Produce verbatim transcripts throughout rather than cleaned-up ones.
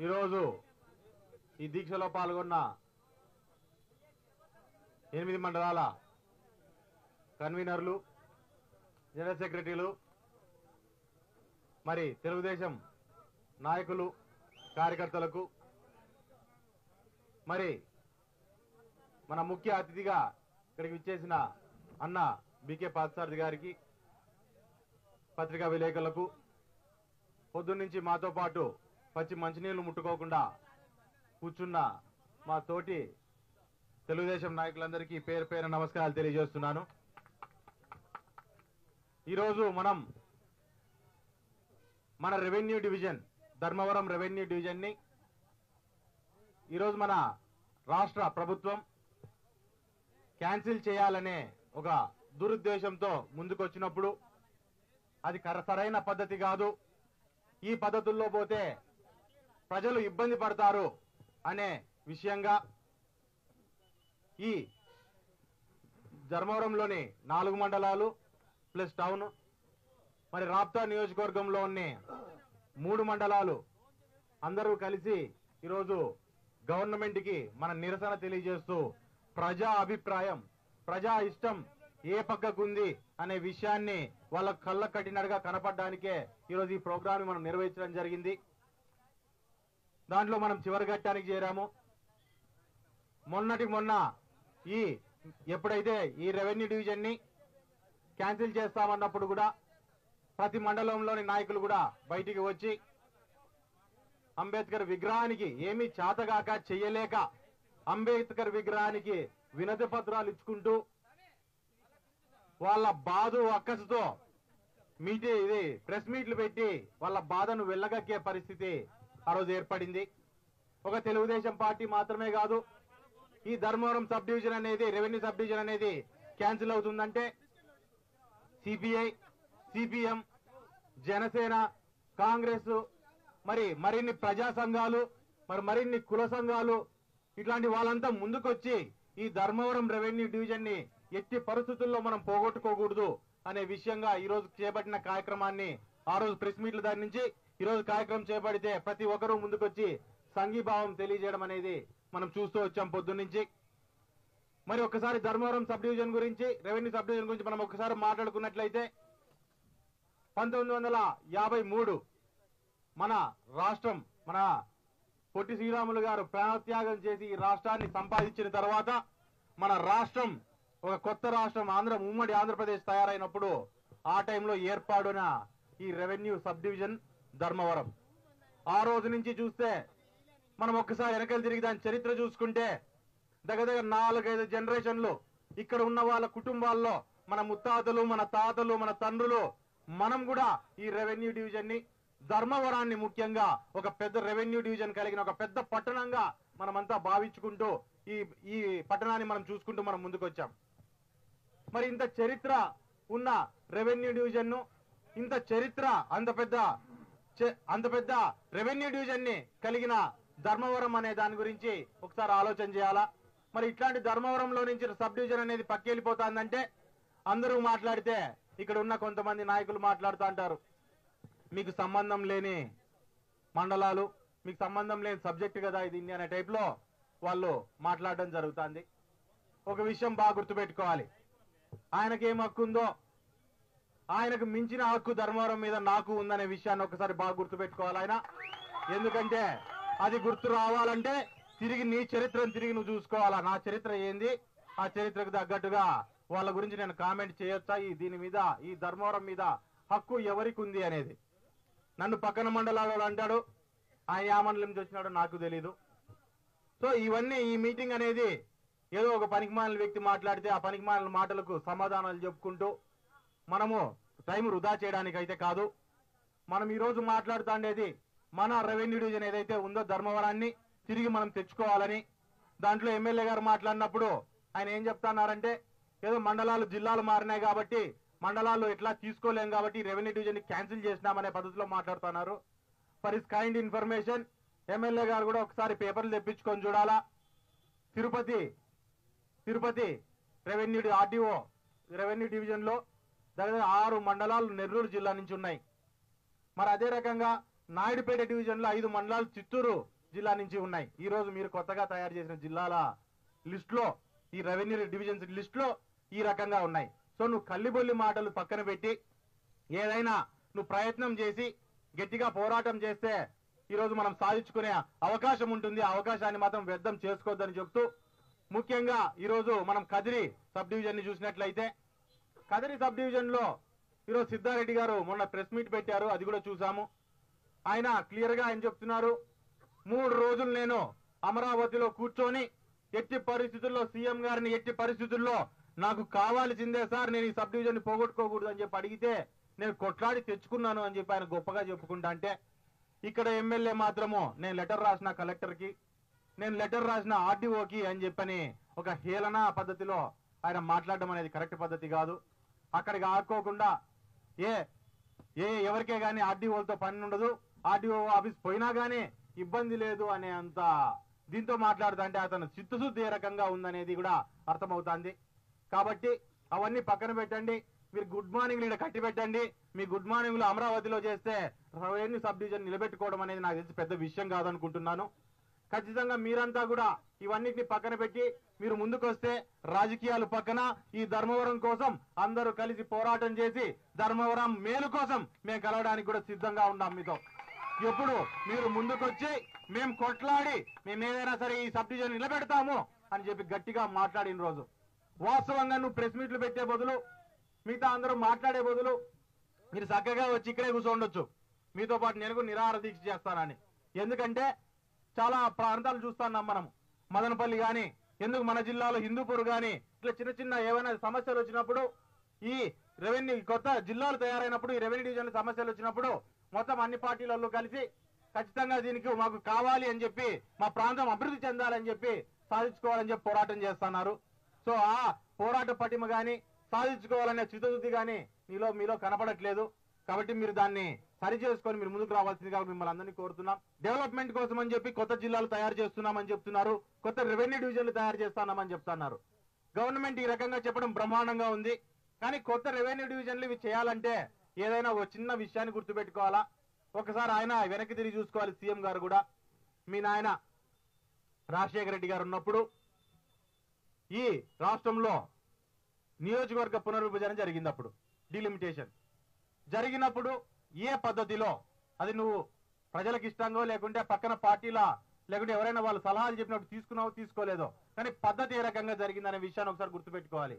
ఈరోజు ఈ దీక్షలో పాల్గొన్న ఎనిమిది మండలాల కన్వీనర్లు, జనరల్ సెక్రటరీలు, మరి తెలుగుదేశం నాయకులు, కార్యకర్తలకు, మరి మన ముఖ్య అతిథిగా ఇక్కడికి విచ్చేసిన అన్న బీకే పార్థసారథి గారికి, పత్రికా విలేకరులకు, పొద్దున్నుంచి మాతో పాటు పచ్చి మంచినీళ్లు ముట్టుకోకుండా కూర్చున్న మా తోటి తెలుగుదేశం నాయకులందరికీ పేరు పేరు నమస్కారాలు తెలియజేస్తున్నాను. ఈరోజు మనం మన రెవెన్యూ డివిజన్, ధర్మవరం రెవెన్యూ డివిజన్ని ఈరోజు మన రాష్ట్ర ప్రభుత్వం క్యాన్సిల్ చేయాలనే ఒక దురుద్దేశంతో ముందుకొచ్చినప్పుడు అది సరైన పద్ధతి కాదు, ఈ పద్ధతుల్లో పోతే ప్రజలు ఇబ్బంది పడతారు అనే విషయంగా ఈ ధర్మవరంలోని నాలుగు మండలాలు ప్లస్ టౌన్, మరి రాప్తా నియోజకవర్గంలో ఉన్న మూడు మండలాలు అందరూ కలిసి ఈరోజు గవర్నమెంట్కి మన నిరసన తెలియజేస్తూ ప్రజా అభిప్రాయం, ప్రజా ఇష్టం ఏ పక్కకుంది అనే విషయాన్ని వాళ్ళ కళ్ళ కట్టినట్టుగా కనపడడానికే ఈరోజు ఈ ప్రోగ్రామ్ మనం నిర్వహించడం జరిగింది. దాంట్లో మనం చివరి ఘట్టానికి చేరాము. మొన్నటి మొన్న ఈ ఎప్పుడైతే ఈ రెవెన్యూ డివిజన్ ని క్యాన్సిల్ చేస్తామన్నప్పుడు కూడా ప్రతి మండలంలోని నాయకులు కూడా బయటికి వచ్చి అంబేద్కర్ విగ్రహానికి ఏమీ చేతగాక చెయ్యలేక అంబేద్కర్ విగ్రహానికి వినతి పత్రాలు ఇచ్చుకుంటూ వాళ్ళ బాధ అక్కసుతో మీటి ఇది ప్రెస్ మీట్లు పెట్టి వాళ్ళ బాధను వెళ్ళగక్కే పరిస్థితి ఆ రోజు ఏర్పడింది. ఒక తెలుగుదేశం పార్టీ మాత్రమే కాదు, ఈ ధర్మవరం సబ్ డివిజన్ అనేది, రెవెన్యూ సబ్ డివిజన్ అనేది క్యాన్సిల్ అవుతుందంటే సిపిఐ, సిపిఎం, జనసేన, కాంగ్రెస్, మరి మరిన్ని ప్రజా సంఘాలు, మరి మరిన్ని కుల సంఘాలు, ఇట్లాంటి వాళ్ళంతా ముందుకొచ్చి ఈ ధర్మవరం రెవెన్యూ డివిజన్ ని ఎట్టి పరిస్థితుల్లో మనం పోగొట్టుకోకూడదు అనే విషయంగా ఈ రోజు చేపట్టిన కార్యక్రమాన్ని ఆ రోజు ప్రెస్ మీట్ల దాని నుంచి ఈ రోజు కార్యక్రమం చేపడితే ప్రతి ఒక్కరూ ముందుకొచ్చి సంఘీభావం తెలియజేయడం అనేది మనం చూస్తూ వచ్చాం పొద్దున్నుంచి. మరి ఒక్కసారి ధర్మవరం సబ్ డివిజన్ గురించి, రెవెన్యూ సబ్ డివిజన్ గురించి మనం ఒక్కసారి మాట్లాడుకున్నట్లయితే పంతొమ్మిది వందల యాభై మూడు మన రాష్ట్రం, మన పొట్టి శ్రీరాములు గారు ప్రాణత్యాగం చేసి ఈ రాష్ట్రాన్ని సంపాదించిన తర్వాత మన రాష్ట్రం ఒక కొత్త రాష్ట్రం ఆంధ్ర ఉమ్మడి ఆంధ్రప్రదేశ్ తయారైనప్పుడు ఆ టైంలో ఏర్పాటున ఈ రెవెన్యూ సబ్ డివిజన్ ధర్మవరం. ఆ రోజు నుంచి చూస్తే మనం ఒక్కసారి వెనకలు తిరిగి దాని చరిత్ర చూసుకుంటే దగ్గర దగ్గర నాలుగైదు జనరేషన్లు ఇక్కడ ఉన్న వాళ్ళ కుటుంబాల్లో మన ముత్తాతలు, మన తాతలు, మన తండ్రులు, మనం కూడా ఈ రెవెన్యూ డివిజన్ ని, ధర్మవరాన్ని ముఖ్యంగా ఒక పెద్ద రెవెన్యూ డివిజన్ కలిగిన ఒక పెద్ద పట్టణంగా మనమంతా భావించుకుంటూ ఈ ఈ పట్టణాన్ని మనం చూసుకుంటూ మనం ముందుకొచ్చాం. మరి ఇంత చరిత్ర ఉన్న రెవెన్యూ డివిజన్ ను, ఇంత చరిత్ర అంత పెద్ద అంత పెద్ద రెవెన్యూ డివిజన్ ని కలిగిన ధర్మవరం అనే దాని గురించి ఒకసారి ఆలోచన చేయాలా. మరి ఇట్లాంటి ధర్మవరంలో నుంచి సబ్ డివిజన్ అనేది పక్కెళ్ళిపోతుందంటే అందరూ మాట్లాడితే ఇక్కడ ఉన్న కొంతమంది నాయకులు మాట్లాడుతూ అంటారు, మీకు సంబంధం లేని మండలాలు, మీకు సంబంధం లేని సబ్జెక్ట్ కదా ఇది అనే టైప్ లో వాళ్ళు మాట్లాడడం జరుగుతుంది. ఒక విషయం బాగా గుర్తుపెట్టుకోవాలి, ఆయనకి ఏం హక్కు ఉందో ఆయనకు మించిన హక్కు ధర్మవరం మీద నాకు ఉందనే విషయాన్ని ఒకసారి బాగా గుర్తుపెట్టుకోవాలి ఆయన. ఎందుకంటే అది గుర్తు రావాలంటే తిరిగి నీ చరిత్రను తిరిగి నువ్వు చూసుకోవాలా. నా చరిత్ర ఏంది, ఆ చరిత్రకు తగ్గట్టుగా వాళ్ళ గురించి నేను కామెంట్ చేయొచ్చా, ఈ దీని మీద, ఈ ధర్మవరం మీద హక్కు ఎవరికి ఉంది అనేది. నన్ను పక్కన మండలాలు అంటాడు, ఆయన ఆ మండలం నుంచి వచ్చినాడో నాకు తెలీదు. సో ఇవన్నీ, ఈ మీటింగ్ అనేది ఏదో ఒక పనికిమాలిన వ్యక్తి మాట్లాడితే ఆ పనికిమాలిన మాటలకు సమాధానాలు చెప్పుకుంటూ మనము టైం వృధా చేయడానికి అయితే కాదు. మనం ఈ రోజు మాట్లాడుతుండేది మన రెవెన్యూ డివిజన్ ఏదైతే ఉందో ధర్మవరాన్ని తిరిగి మనం తెచ్చుకోవాలని. దాంట్లో ఎమ్మెల్యే గారు మాట్లాడినప్పుడు ఆయన ఏం చెప్తున్నారంటే, ఏదో మండలాలు జిల్లాలు మారినాయి కాబట్టి మండలాలు ఎట్లా తీసుకోలేం కాబట్టి రెవెన్యూ డివిజన్ ని క్యాన్సిల్ చేసినామనే పద్ధతిలో మాట్లాడుతున్నారు. For his kind information, MLA గారు కూడా ఒకసారి పేపర్లు తెప్పించుకొని చూడాలా. Tirupati Tirupati revenue RDO revenue division లో దగ్గర ఆరు మండలాలు నెల్లూరు జిల్లా నుంచి ఉన్నాయి. మరి అదే రకంగా నాయుడుపేట డివిజన్ లో ఐదు మండలాలు చిత్తూరు జిల్లా నుంచి ఉన్నాయి. ఈ రోజు మీరు కొత్తగా తయారు చేసిన జిల్లాల లిస్ట్ లో ఈ రెవెన్యూ డివిజన్స్ లిస్ట్ లో ఈ రకంగా ఉన్నాయి. సో నువ్వు కల్లిబొల్లి మాటలు పక్కన పెట్టి ఏదైనా నువ్వు ప్రయత్నం చేసి గట్టిగా పోరాటం చేస్తే ఈ రోజు మనం సాధించుకునే అవకాశం ఉంటుంది. ఆ అవకాశాన్ని మాత్రం వ్యర్థం చేసుకోవద్దని చెప్తూ, ముఖ్యంగా ఈ రోజు మనం కదిరి సబ్ డివిజన్ ని చూసినట్లయితే కదిరి సబ్ డివిజన్ లో ఈరోజు సిద్ధారెడ్డి గారు మొన్న ప్రెస్ మీట్ పెట్టారు, అది కూడా చూసాము. ఆయన క్లియర్ గా ఆయన చెప్తున్నారు, మూడు రోజులు నేను అమరావతిలో కూర్చొని ఎట్టి పరిస్థితుల్లో సీఎం గారిని ఎట్టి పరిస్థితుల్లో నాకు కావాల్సిందే సార్, నేను ఈ సబ్ డివిజన్ ని పోగొట్టుకోకూడదు అని చెప్పి అడిగితే నేను కొట్లాడి తెచ్చుకున్నాను అని చెప్పి ఆయన గొప్పగా చెప్పుకుంటా అంటే, ఇక్కడ ఎమ్మెల్యే మాత్రము నేను లెటర్ రాసిన కలెక్టర్ కి, నేను లెటర్ రాసిన ఆర్డీఓకి అని చెప్పని ఒక హేళన పద్ధతిలో ఆయన మాట్లాడడం అనేది కరెక్ట్ పద్ధతి కాదు. అక్కడికి ఆడుకోకుండా ఏ ఏ ఎవరికే గానీ ఆర్డీఓలతో పని ఉండదు, ఆర్డీఓ ఆఫీస్ పోయినా గానీ ఇబ్బంది లేదు అనే అంత దీంతో మాట్లాడుతా అంటే అతను చిత్తశుద్ధి ఏ రకంగా ఉందనేది కూడా అర్థమవుతుంది. కాబట్టి అవన్నీ పక్కన పెట్టండి, మీరు గుడ్ మార్నింగ్ ఇక్కడ కట్టి పెట్టండి. మీ గుడ్ మార్నింగ్ లో అమరావతిలో చేస్తే రెవెన్యూ సబ్ డివిజన్ నిలబెట్టుకోవడం అనేది నాకు తెలిసి పెద్ద విషయం కాదనుకుంటున్నాను. ఖచ్చితంగా మీరంతా కూడా ఇవన్నిటిని పక్కన పెట్టి మీరు ముందుకు వస్తే రాజకీయాలు పక్కన ఈ ధర్మవరం కోసం అందరూ కలిసి పోరాటం చేసి ధర్మవరం మేలు కోసం మేము కలవడానికి కూడా సిద్ధంగా ఉన్నాం మీతో. ఎప్పుడు మీరు ముందుకొచ్చి మేము కొట్లాడి మేము ఏదైనా సరే ఈ సబ్ డివిజన్ నిలబెడతాము అని చెప్పి గట్టిగా మాట్లాడిన రోజు, వాస్తవంగా నువ్వు ప్రెస్ మీట్లు పెట్టే బదులు మిగతా అందరూ మాట్లాడే బదులు మీరు చక్కగా వచ్చి ఇక్కడే కూర్చోండొచ్చు. మీతో పాటు నేను కూడా నిరాహార దీక్ష చేస్తానని. ఎందుకంటే చాలా ప్రాంతాలు చూస్తున్నాం మనం, మదనపల్లి గాని, ఎందుకు మన జిల్లాలో హిందూపూర్ గాని, ఇట్లా చిన్న చిన్న ఏమైనా సమస్యలు వచ్చినప్పుడు ఈ రెవెన్యూ కొత్త జిల్లాలు తయారైనప్పుడు ఈ రెవెన్యూ డివిజన్ సమస్యలు వచ్చినప్పుడు మొత్తం అన్ని పార్టీలలో కలిసి ఖచ్చితంగా దీనికి మాకు కావాలి అని చెప్పి మా ప్రాంతం అభివృద్ధి చెందాలని చెప్పి సాధించుకోవాలని చెప్పి పోరాటం చేస్తున్నారు. సో ఆ పోరాట పటిమ గాని సాధించుకోవాలనే చిత్తశుద్ధి గాని మీలో మీలో కనపడట్లేదు. కాబట్టి మీరు దాన్ని సరి చేసుకొని మీరు ముందుకు రావాల్సిందిగా మిమ్మల్ని అందరినీ కోరుతున్నాం. డెవలప్మెంట్ కోసం అని చెప్పి కొత్త జిల్లాలు తయారు చేస్తున్నామని చెప్తున్నారు, కొత్త రెవెన్యూ డివిజన్లు తయారు చేస్తున్నామని చెప్తున్నారు. గవర్నమెంట్ ఈ రకంగా చెప్పడం బ్రహ్మాండంగా ఉంది. కానీ కొత్త రెవెన్యూ డివిజన్లు ఇవి చేయాలంటే ఏదైనా ఒక చిన్న విషయాన్ని గుర్తుపెట్టుకోవాలా. ఒకసారి ఆయన వెనక్కి తిరిగి చూసుకోవాలి. సీఎం గారు కూడా మీ నాయన రాజశేఖర రెడ్డి గారు ఉన్నప్పుడు ఈ రాష్ట్రంలో నియోజకవర్గ పునర్విభజన జరిగింది. అప్పుడు డిలిమిటేషన్ జరిగినప్పుడు ఏ పద్ధతిలో, అది నువ్వు ప్రజలకు ఇష్టంగా లేకుంటే పక్కన పార్టీల లేకుంటే ఎవరైనా వాళ్ళు సలహాలు చెప్పినప్పుడు తీసుకున్నావో తీసుకోలేదో, కానీ పద్ధతి ఏ రకంగా జరిగిందనే విషయాన్ని ఒకసారి గుర్తుపెట్టుకోవాలి.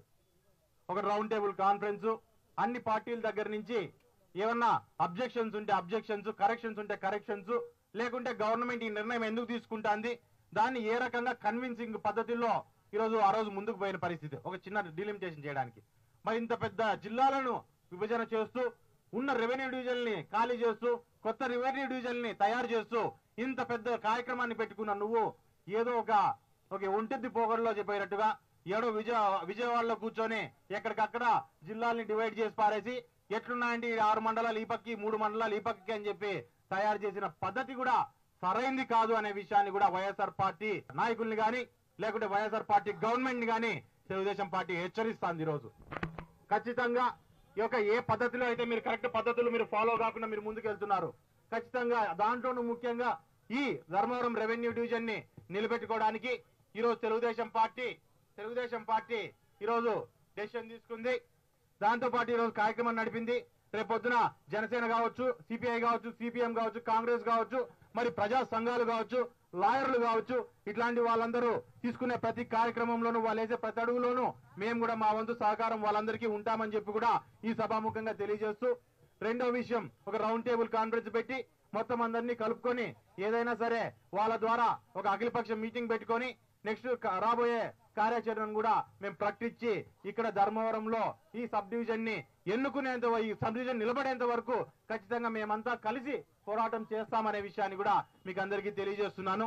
ఒక రౌండ్ టేబుల్ కాన్ఫరెన్స్, అన్ని పార్టీల దగ్గర నుంచి ఏమన్నా అబ్జెక్షన్స్ ఉంటే అబ్జెక్షన్స్, కరెక్షన్స్ ఉంటే కరెక్షన్స్, లేకుంటే గవర్నమెంట్ ఈ నిర్ణయం ఎందుకు తీసుకుంటాంది, దాన్ని ఏ రకంగా కన్విన్సింగ్ పద్ధతిలో ఈరోజు ఆ రోజు ముందుకు పోయిన పరిస్థితి ఒక చిన్న డిలిమిటేషన్ చేయడానికి. మరి ఇంత పెద్ద జిల్లాలను విభజన చేస్తూ ఉన్న రెవెన్యూ డివిజన్ ని ఖాళీ చేస్తూ కొత్త రెవెన్యూ డివిజన్ ని తయారు చేస్తూ ఇంత పెద్ద కార్యక్రమాన్ని పెట్టుకున్న నువ్వు ఏదో ఒక ఒక ఒంటెద్ది పోగడలో చెప్పినట్టుగా ఏడో విజయ విజయవాడలో కూర్చొని ఎక్కడికక్కడ జిల్లాల్ని డివైడ్ చేసి పారేసి ఎట్లున్నాయంటే ఆరు మండలాలు ఈ పక్కకి మూడు మండలాలు ఈ పక్కకి అని చెప్పి తయారు చేసిన పద్ధతి కూడా సరైంది కాదు అనే విషయాన్ని కూడా వైఎస్ఆర్ పార్టీ నాయకుల్ని గాని లేకుంటే వైఎస్ఆర్ పార్టీ గవర్నమెంట్ ని గాని తెలుగుదేశం పార్టీ హెచ్చరిస్తాంది. ఈ రోజు ఖచ్చితంగా ఈ యొక్క ఏ పద్ధతిలో అయితే మీరు కరెక్ట్ పద్ధతులు మీరు ఫాలో కాకుండా మీరు ముందుకు వెళ్తున్నారు, ఖచ్చితంగా దాంట్లోనూ ముఖ్యంగా ఈ ధర్మవరం రెవెన్యూ డివిజన్ ని నిలబెట్టుకోవడానికి ఈరోజు తెలుగుదేశం పార్టీ తెలుగుదేశం పార్టీ ఈరోజు డెసిషన్ తీసుకుంది. దాంతో పాటు ఈరోజు కార్యక్రమం నడిపింది. రేపొద్దున జనసేన కావచ్చు, సిపిఐ కావచ్చు, సిపిఎం కావచ్చు, కాంగ్రెస్ కావచ్చు, మరి ప్రజా సంఘాలు కావచ్చు, లాయర్లు కావచ్చు, ఇట్లాంటి వాళ్ళందరూ తీసుకునే ప్రతి కార్యక్రమంలోనూ వాళ్ళు వేసే ప్రతి అడుగులోనూ మేము కూడా మా వంతు సహకారం వాళ్ళందరికీ ఉంటామని చెప్పి కూడా ఈ సభాముఖంగా తెలియజేస్తూ, రెండో విషయం ఒక రౌండ్ టేబుల్ కాన్ఫరెన్స్ పెట్టి మొత్తం అందరినీ కలుపుకొని ఏదైనా సరే వాళ్ళ ద్వారా ఒక అఖిలపక్ష మీటింగ్ పెట్టుకొని నెక్స్ట్ రాబోయే కార్యాచరణను కూడా మేము ప్రకటించి ఇక్కడ ధర్మవరంలో ఈ సబ్ డివిజన్ ని ఎన్నుకునేంత ఈ సబ్ డివిజన్ నిలబడేంత వరకు ఖచ్చితంగా మేమంతా కలిసి పోరాటం చేస్తామనే విషయాన్ని కూడా మీకు అందరికీ తెలియజేస్తున్నాను.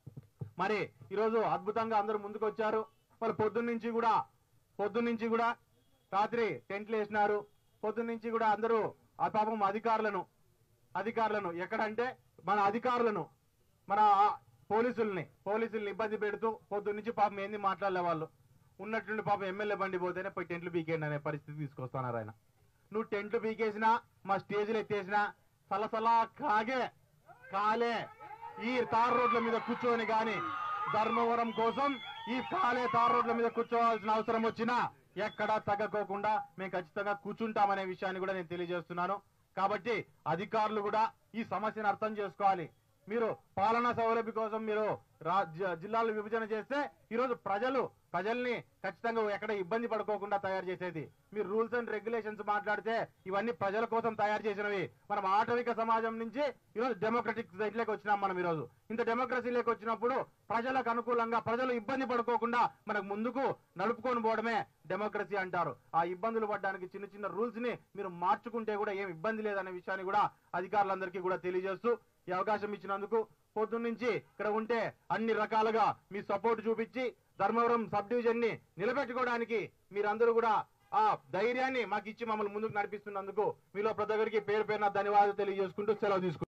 మరి ఈరోజు అద్భుతంగా అందరూ ముందుకు వచ్చారు. వాళ్ళు పొద్దున్న నుంచి కూడా పొద్దున్న నుంచి కూడా రాత్రి టెంట్లు వేసినారు. పొద్దున్న నుంచి కూడా అందరూ ఆ పాపం అధికారులను అధికారులను ఎక్కడంటే మన అధికారులను మన పోలీసుల్ని పోలీసుల్ని ఇబ్బంది పెడుతూ పొద్దున్న నుంచి పాపం ఏంది మాట్లాడలే వాళ్ళు ఉన్నట్టుండి పాపం ఎమ్మెల్యే బండి పోతేనే పోయి టెంట్లు పీకేయండి అనే పరిస్థితి తీసుకొస్తున్నారు ఆయన. నువ్వు టెంట్లు పీకేసినా మా స్టేజ్లు ఎత్తేసినా సలసలా కాగే కాలే ఈ తార్ రోడ్ల మీద కూర్చొని గాని ధర్మవరం కోసం ఈ కాలే తార్ రోడ్ల మీద కూర్చోవాల్సిన అవసరం వచ్చినా ఎక్కడా తగ్గకోకుండా మేము ఖచ్చితంగా కూర్చుంటామనే విషయాన్ని కూడా నేను తెలియజేస్తున్నాను. కాబట్టి అధికారులు కూడా ఈ సమస్యను అర్థం చేసుకోవాలి. మీరు పాలనా సౌలభ్యం కోసం మీరు జిల్లాలు విభజన చేస్తే ఈరోజు ప్రజలు ప్రజల్ని ఖచ్చితంగా ఎక్కడ ఇబ్బంది పడుకోకుండా తయారు చేసేది. మీరు రూల్స్ అండ్ రెగ్యులేషన్స్ మాట్లాడితే ఇవన్నీ ప్రజల కోసం తయారు చేసినవి. మనం ఆటవిక సమాజం నుంచి ఈరోజు డెమోక్రటిక్ సొసైటీలోకి వచ్చినాం. మనం ఈరోజు ఇంత డెమోక్రసీలోకి వచ్చినప్పుడు ప్రజలకు అనుకూలంగా ప్రజలు ఇబ్బంది పడుకోకుండా మనకు ముందుకు నడుపుకొని పోవడమే డెమోక్రసీ అంటారు. ఆ ఇబ్బందులు పడడానికి చిన్న చిన్న రూల్స్ ని మీరు మార్చుకుంటే కూడా ఏం ఇబ్బంది లేదనే విషయాన్ని కూడా అధికారులందరికీ కూడా తెలియజేస్తూ ఈ అవకాశం ఇచ్చినందుకు పొద్దున్న నుంచి ఇక్కడ ఉంటే అన్ని రకాలుగా మీ సపోర్ట్ చూపించి ధర్మవరం సబ్ డివిజన్ ని నిలబెట్టుకోవడానికి మీరందరూ కూడా ఆ ధైర్యాన్ని మాకు ఇచ్చి మమ్మల్ని ముందుకు నడిపిస్తున్నందుకు మీలో ప్రతి ఒక్కరికి పేరు పేరున ధన్యవాదాలు తెలియజేసుకుంటూ సెలవు తీసుకుంటాం.